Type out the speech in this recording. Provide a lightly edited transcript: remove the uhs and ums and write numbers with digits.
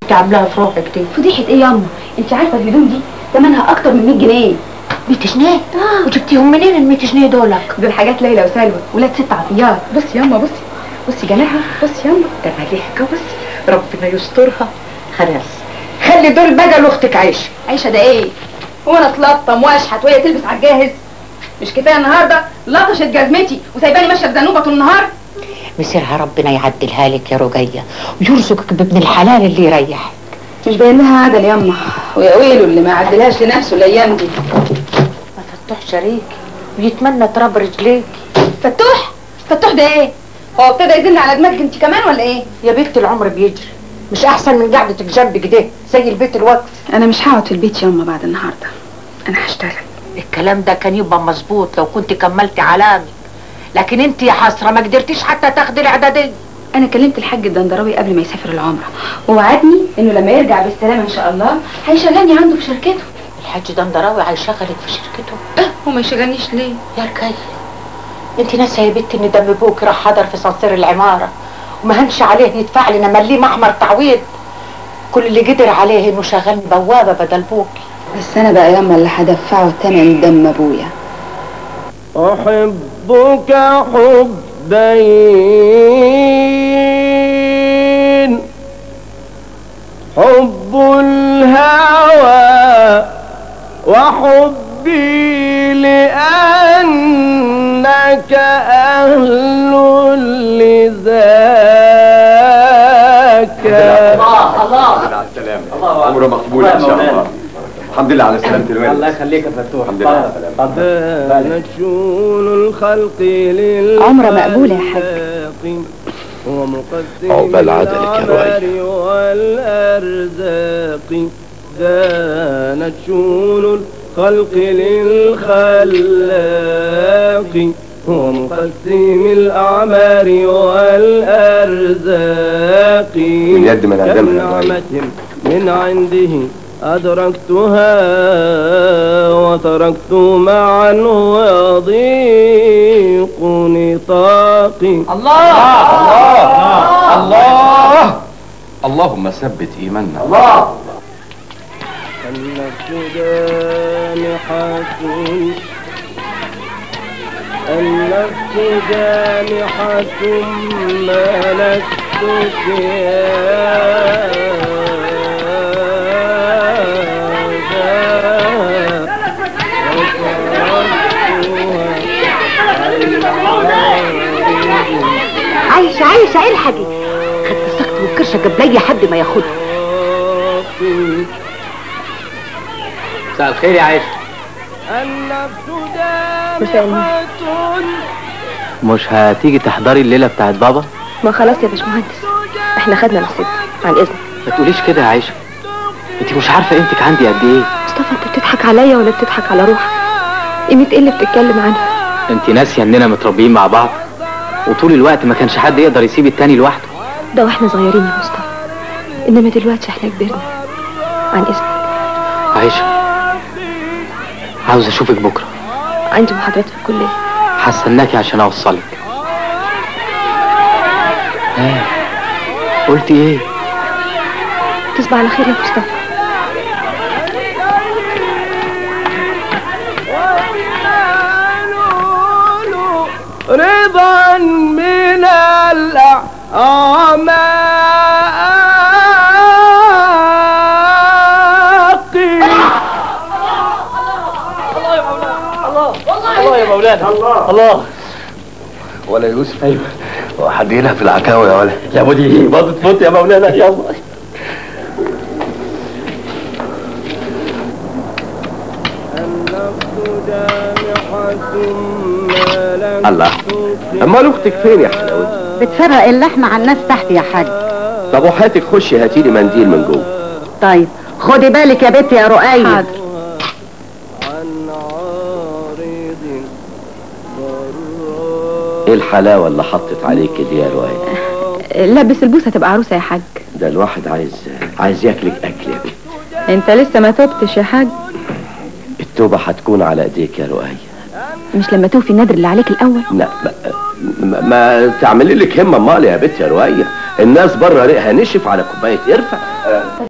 انت عاملاها في روحك دي. فضيحه ايه ياما؟ انت عارفه الهدوم دي ثمنها اكتر من 100 جنيه. 100 جنيه؟ وجبتيهم منين ال 100 جنيه دولك؟ دول حاجات ليلى وسلوى ولاد 6 عطيات. بصي ياما بصي جمالها، بصي ياما ده مليحه. بصي ربنا يسترها. خلاص خلي دول بقى لاختك عيشه. عيشه ده ايه؟ هو انا اتلطم واشحت وهي تلبس على الجاهز؟ مش كفايه النهارده لطشت جزمتي وسايباني ماشيه بذنوبه طول النهار؟ مسيرها ربنا يعدلها لك يا رقيه ويرزقك بابن الحلال اللي يريحك. مش باين لها عدل ياما، ويا ويله اللي ما يعدلهاش لنفسه الايام دي. ما فتوح شريكي ويتمنى تراب رجليكي. فتوح ده ايه؟ هو ابتدى يزن على دماغك انت كمان ولا ايه؟ يا بنت العمر بيجري، مش احسن من قعدتك جنبك كده زي البيت الوقت؟ انا مش هقعد في البيت ياما بعد النهارده، انا هشتغل. الكلام ده كان يبقى مظبوط لو كنت كملتي علامك، لكن انت يا حسره ما قدرتيش حتى تاخدي الاعداديه. انا كلمت الحاج الدندراوي قبل ما يسافر العمره، ووعدني انه لما يرجع بالسلامه ان شاء الله هيشغلني عنده في شركته. الحاج دندراوي هيشغلك في شركته؟ هو ما يشغلنيش ليه؟ يا ركايه انت ناسيه يا بنتي ان دم ابوك راح حضر في صنصير العماره وما هنش عليه يدفع لنا مليم احمر تعويض. كل اللي قدر عليه انه شغلني بوابه بدل بوكي. بس انا بقى ياما اللي هدفعه ثمن دم ابويا. احبك حبين، حب الهوى وحبي لأنك أهل لذاك. الله على السلامة. عمره مقبول إن شاء الله. الحمد لله على سلامة الوالد. الله يخليك يا فتوح. الحمد لله على سلامة. نشون الخلق لله عمره مقبولة يا حاج. عقبال عدلك يا رؤية. والأرزاق دانت شون الخلق للخلاق ومقسم الأعمار والأرزاق من يد من أدمها من عنده أدركتها وتركت معا ويضيق نطاقي. الله اللهم ثبت إيماننا. الله. النفس جانحة، النفس جانحة ما لست عايشة الحقي خدت السكت والكرشة قبل اي حد ما ياخدها. مساء الخير يا عايشة. مش هتيجي تحضري الليلة بتاعت بابا؟ ما خلاص يا باشمهندس، احنا خدنا نصيب. عن اذنك. ما تقوليش كده يا عايشة، انت مش عارفة قيمتك عندي قد ايه. مصطفى انت بتضحك عليا ولا بتضحك على روحك؟ قيمة ايه اللي بتتكلم عنها؟ انت ناسية اننا متربيين مع بعض وطول الوقت ما كانش حد يقدر يسيب التاني لوحده. ده واحنا صغيرين يا مصطفى، انما دلوقتي احنا كبرنا. عن اذنك. عايشة عاوز اشوفك بكرة. عندي محاضرات في الكلية. هستناكي عشان اوصلك. قلتي ايه؟ تصبح على خير يا مصطفى. رضا من الأعماق. الله يا مولانا. الله ولا يوسف. ايوه هو حد يلها في العكاوي يا ولد. يا ودي باظت فوت يا مولانا. يلا الله. امال اختك فين يا حلاوتي؟ بتفرق اللحم على الناس تحت يا حاج. طب وحياتك خشي هاتيلي منديل من جوه. طيب خدي بالك يا بنتي يا رؤية. حاضر. ايه الحلاوه اللي حطت عليك دي يا رؤية؟ لبس البوسه تبقى عروسه يا حاج. ده الواحد عايز ياكلك اكل يا بنت. انت لسه ما توبتش يا حاج. التوبه هتكون على ايديك يا رؤية. مش لما توفي النذر اللي عليك الاول؟ لا ما تعملي لك همه امال يا بنت يا رؤية. الناس بره ريقها نشف على كوبايه قرفه.